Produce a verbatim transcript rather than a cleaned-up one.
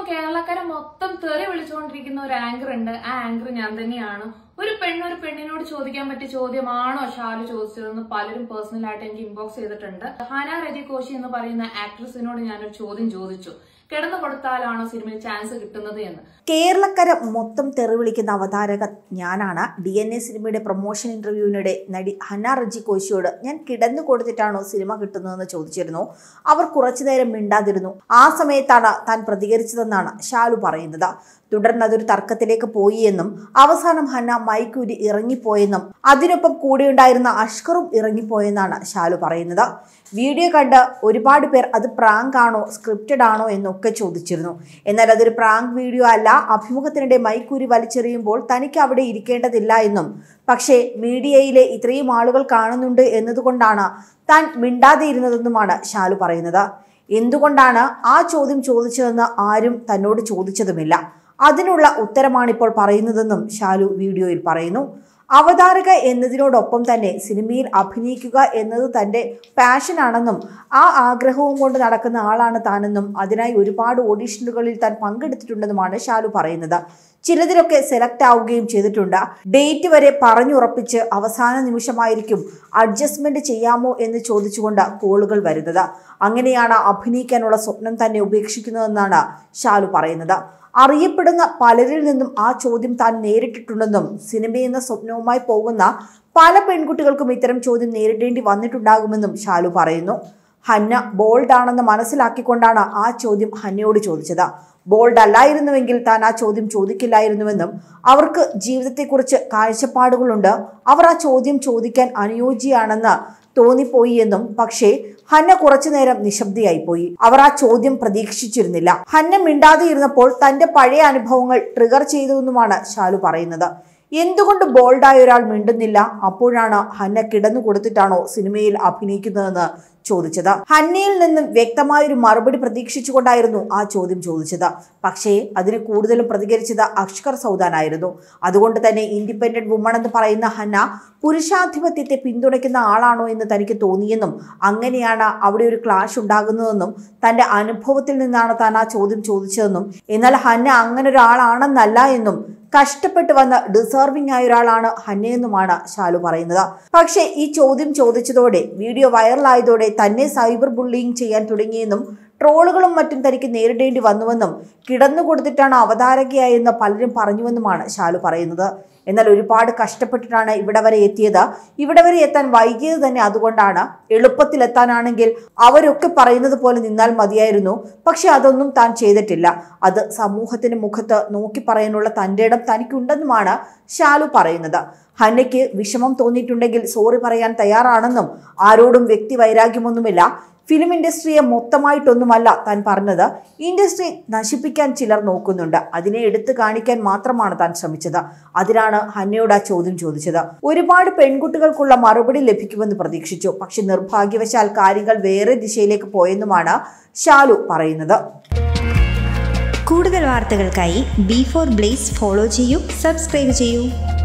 കേരളക്കാരെ മൊത്തം തെറി വിളിച്ചുകൊണ്ടിരിക്കുന്ന ഒരു ആങ്കർ ഉണ്ട്. ആ ആങ്കർ ഞാൻ തന്നെയാണ്. ഒരു പെണ്ണൊരു പെണ്ണിനോട് ചോദിക്കാൻ പറ്റിയ ചോദ്യമാണോ ഷാലു ചോദിച്ചതെന്ന് പലരും പേഴ്സണലായിട്ട് എനിക്ക് ഇൻബോക്സ് ചെയ്തിട്ടുണ്ട്. ഹന രജി കോശി എന്ന് പറയുന്ന ആക്ട്രസിനോട് ഞാനൊരു ചോദ്യം ചോദിച്ചു, കിടന്നു കൊടുത്താലാണോ സിനിമയിൽ ചാൻസ് കിട്ടുന്നത് എന്ന്. കേരളക്കര മൊത്തം തെറി വിളിക്കുന്ന അവതാരക ഞാനാണ്. ഡി എൻ എ സിനിമയുടെ പ്രൊമോഷൻ ഇന്റർവ്യൂവിനിടെ നടി ഹന രജി കോശിയോട് ഞാൻ കിടന്നു കൊടുത്തിട്ടാണോ സിനിമ കിട്ടുന്നതെന്ന് ചോദിച്ചിരുന്നു. അവർ കുറച്ചു നേരം മിണ്ടാതിരുന്നു. ആ സമയത്താണ് താൻ പ്രതികരിച്ചതെന്നാണ് ഷാലു പറയുന്നത്. തുടർന്ന് അതൊരു തർക്കത്തിലേക്ക് പോയി എന്നും അവസാനം ഹന്ന മൈക്കൂരി ഇറങ്ങിപ്പോയെന്നും അതിനൊപ്പം കൂടെയുണ്ടായിരുന്ന അഷ്കറും ഇറങ്ങിപ്പോയെന്നാണ് ഷാലു പറയുന്നത്. വീഡിയോ കണ്ട് ഒരുപാട് പേർ അത് പ്രാങ്ക് ആണോ സ്ക്രിപ്റ്റഡ് ആണോ എന്നൊക്കെ ചോദിച്ചിരുന്നു. എന്നാൽ അതൊരു പ്രാങ്ക് വീഡിയോ അല്ല. അഭിമുഖത്തിനിടെ മൈക്കൂരി വലിച്ചെറിയുമ്പോൾ തനിക്ക് അവിടെ ഇരിക്കേണ്ടതില്ല എന്നും പക്ഷേ മീഡിയയിലെ ഇത്രയും ആളുകൾ കാണുന്നുണ്ട് എന്നതുകൊണ്ടാണ് താൻ മിണ്ടാതെ ഇരുന്നതെന്നുമാണ് ഷാലു പറയുന്നത്. എന്തുകൊണ്ടാണ് ആ ചോദ്യം ചോദിച്ചതെന്ന് ആരും തന്നോട് ചോദിച്ചതുമില്ല. അതിനുള്ള ഉത്തരമാണിപ്പോൾ പറയുന്നതെന്നും ഷാലു വീഡിയോയിൽ പറയുന്നു. അവതാരക എന്നതിനോടൊപ്പം തന്നെ സിനിമയിൽ അഭിനയിക്കുക എന്നത് തൻ്റെ പാഷനാണെന്നും ആ ആഗ്രഹവും കൊണ്ട് നടക്കുന്ന ആളാണ് താനെന്നും അതിനായി ഒരുപാട് ഓഡീഷനുകളിൽ താൻ പങ്കെടുത്തിട്ടുണ്ടെന്നുമാണ് ഷാലു പറയുന്നത്. ചിലതിലൊക്കെ സെലക്ട് ആവുകയും ചെയ്തിട്ടുണ്ട്. ഡേറ്റ് വരെ പറഞ്ഞുറപ്പിച്ച് അവസാന നിമിഷമായിരിക്കും അഡ്ജസ്റ്റ്മെന്റ് ചെയ്യാമോ എന്ന് ചോദിച്ചുകൊണ്ട് കോളുകൾ വരുന്നത്. അങ്ങനെയാണ് അഭിനയിക്കാനുള്ള സ്വപ്നം തന്നെ ഉപേക്ഷിക്കുന്നതെന്നാണ് ഷാലു പറയുന്നത്. അറിയപ്പെടുന്ന പലരിൽ നിന്നും ആ ചോദ്യം താൻ നേരിട്ടിട്ടുണ്ടെന്നും സിനിമയെന്ന സ്വപ്നവുമായി പോകുന്ന പല പെൺകുട്ടികൾക്കും ഇത്തരം ചോദ്യം നേരിടേണ്ടി വന്നിട്ടുണ്ടാകുമെന്നും ഷാലു പറയുന്നു. ഹന്ന ബോൾഡ് ആണെന്ന് മനസ്സിലാക്കിക്കൊണ്ടാണ് ആ ചോദ്യം ഹന്നയോട് ചോദിച്ചത്. ബോൾഡ് അല്ലായിരുന്നുവെങ്കിൽ താൻ ആ ചോദ്യം ചോദിക്കില്ലായിരുന്നുവെന്നും അവർക്ക് ജീവിതത്തെക്കുറിച്ച് കാഴ്ചപ്പാടുകളുണ്ട്, അവർ ആ ചോദ്യം ചോദിക്കാൻ അനുയോജ്യയാണെന്ന് തോന്നിപ്പോയി എന്നും പക്ഷേ ഹന്ന കുറച്ചു നേരം നിശബ്ദയായി പോയി. അവർ ആ ചോദ്യം പ്രതീക്ഷിച്ചിരുന്നില്ല. ഹന്ന മിണ്ടാതെ ഇരുന്നപ്പോൾ തന്റെ പഴയ അനുഭവങ്ങൾ ട്രിഗർ ചെയ്തുവെന്നുമാണ് ഷാലു പറയുന്നത്. എന്തുകൊണ്ട് ബോൾഡായ ഒരാൾ മിണ്ടുന്നില്ല? അപ്പോഴാണ് ഹന്ന കിടന്നു കൊടുത്തിട്ടാണോ സിനിമയിൽ അഭിനയിക്കുന്നതെന്ന് ചോദിച്ചത്. ഹന്നയിൽ നിന്നും വ്യക്തമായൊരു മറുപടി പ്രതീക്ഷിച്ചുകൊണ്ടായിരുന്നു ആ ചോദ്യം ചോദിച്ചത്. പക്ഷേ അതിന് കൂടുതലും പ്രതികരിച്ചത് അഷ്കർ സൗദാനായിരുന്നു. അതുകൊണ്ട് തന്നെ ഇൻഡിപെൻഡന്റ് വുമൺ എന്ന് പറയുന്ന ഹന്ന പുരുഷാധിപത്യത്തെ പിന്തുണയ്ക്കുന്ന ആളാണോ എന്ന് തനിക്ക് തോന്നിയെന്നും അങ്ങനെയാണ് അവിടെ ഒരു ക്ലാഷ് ഉണ്ടാകുന്നതെന്നും തന്റെ അനുഭവത്തിൽ നിന്നാണ് താൻ ആ ചോദ്യം ചോദിച്ചതെന്നും എന്നാൽ ഹന്ന അങ്ങനെ ഒരാളാണെന്നല്ല എന്നും കഷ്ടപ്പെട്ട് വന്ന് ഡിസേർവിംഗ് ആയ ഒരാളാണ് ഹന്നയെന്നുമാണ് ഷാലു പറയുന്നത്. പക്ഷേ ഈ ചോദ്യം ചോദിച്ചതോടെ വീഡിയോ വൈറലായതോടെ തന്നെ സൈബർ ബുള്ളിയിങ് ചെയ്യാൻ തുടങ്ങിയെന്നും ട്രോളുകളും മറ്റും തനിക്ക് നേരിടേണ്ടി വന്നുവെന്നും കിടന്നു കൊടുത്തിട്ടാണ് അവതാരകയായെന്ന് പലരും പറഞ്ഞുവെന്നുമാണ് ഷാലു പറയുന്നത്. എന്നാൽ ഒരുപാട് കഷ്ടപ്പെട്ടിട്ടാണ് ഇവിടെ വരെ എത്തിയത്. ഇവിടെ വരെ എത്താൻ വൈകിയത് തന്നെ അതുകൊണ്ടാണ്. എളുപ്പത്തിലെത്താനാണെങ്കിൽ അവരൊക്കെ പറയുന്നത് പോലെ നിന്നാൽ മതിയായിരുന്നു. പക്ഷെ അതൊന്നും താൻ ചെയ്തിട്ടില്ല. അത് സമൂഹത്തിന് മുഖത്ത് നോക്കി പറയാനുള്ള തൻ്റെ ഇടം തനിക്കുണ്ടെന്നുമാണ് ഷാലു പറയുന്നത്. ഹന്നയ്ക്ക് വിഷമം തോന്നിയിട്ടുണ്ടെങ്കിൽ സോറി പറയാൻ തയ്യാറാണെന്നും ആരോടും വ്യക്തി വൈരാഗ്യമൊന്നുമില്ല. ഫിലിം ഇൻഡസ്ട്രിയെ മൊത്തമായിട്ടൊന്നുമല്ല താൻ പറഞ്ഞത്. ഇൻഡസ്ട്രി നശിപ്പിക്കാൻ ചിലർ നോക്കുന്നുണ്ട്. അതിനെ എടുത്തു കാണിക്കാൻ മാത്രമാണ് താൻ ശ്രമിച്ചത്. അതിനാണ് ഹന്നയോട് ആ ചോദ്യം ചോദിച്ചത്. ഒരുപാട് പെൺകുട്ടികൾക്കുള്ള മറുപടി ലഭിക്കുമെന്ന് പ്രതീക്ഷിച്ചു. പക്ഷെ നിർഭാഗ്യവശാൽ കാര്യങ്ങൾ വേറെ ദിശയിലേക്ക് പോയെന്നുമാണ് ഷാലു പറയുന്നത്. കൂടുതൽ വാർത്തകൾക്കായി ബി ഫോർ ബ്ലേസ് ഫോളോ ചെയ്യൂ, സബ്സ്ക്രൈബ് ചെയ്യൂ.